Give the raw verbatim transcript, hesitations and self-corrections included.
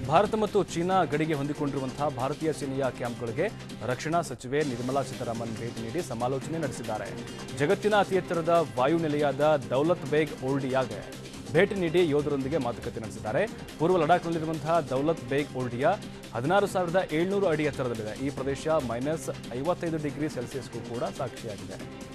ಭಾರತ ಮತ್ತು ಚೀನಾ ಗಡಿಗೆ ಹೊಂದಿಕೊಂಡಿರುವಂತಹ ಭಾರತೀಯ ಸೇನೆಯ ಕ್ಯಾಂಪ್ಗಳಿಗೆ ರಕ್ಷಣಾ ಸಚಿವೆ ನಿರ್ಮಲಾ ಸೀತಾರಾಮನ್ ಭೇಟಿ ನೀಡಿ ಸಮಾಲೋಚನೆ ನಡೆಸಿದ್ದಾರೆ. ಜಗತ್ತಿನ ಅತಿ ಎತ್ತರದ ವಾಯುನೆಲೆಯಾದ ದೌಲತ್ ಬೇಗ್ ಓಲ್ಡಿಯಾಗೆ ಭೇಟಿ ನೀಡಿ ಯೋಧರೊಂದಿಗೆ ಮಾತುಕತೆ ನಡೆಸಿದ್ದಾರೆ. ಪೂರ್ವ ಲಡಾಖ್ನಲ್ಲಿರುವಂತಹ ದೌಲತ್ ಬೇಗ್ ಓಲ್ಡಿಯಾ ಹದಿನಾರು ಸಾವಿರದ ಏಳ್ನೂರು ಅಡಿ ಎತ್ತರದಲ್ಲಿದೆ. ಈ ಪ್ರದೇಶ ಮೈನಸ್ ಐವತ್ತೈದು ಡಿಗ್ರಿ ಸೆಲ್ಸಿಯಸ್ಗೂ ಕೂಡ ಸಾಕ್ಷಿಯಾಗಿದೆ.